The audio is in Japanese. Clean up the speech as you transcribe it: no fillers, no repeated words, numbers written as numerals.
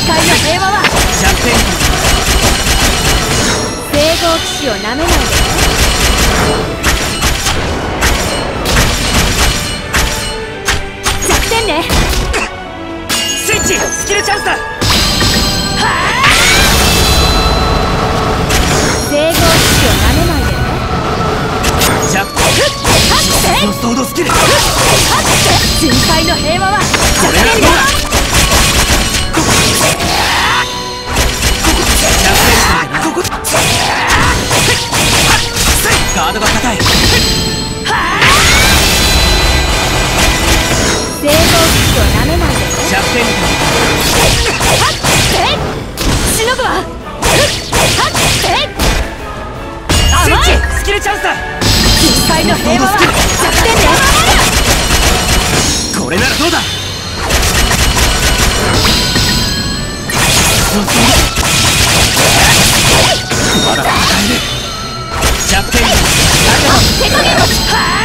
界の平和は弱点聖号騎士をなめないでね。弱点ね。 スイッチスキルチャンスだ。 聖号騎士をなめないでね。 弱点のソードスキル。 巡回の平和は弱点ね。 ガードが硬い。 聖号騎士をなめないでね。 弱点しのぐわ。 スイッチスキルチャンスだ。 巡回の平和は弱点ね。 これならどうだ。まだ戦える。弱点手加減は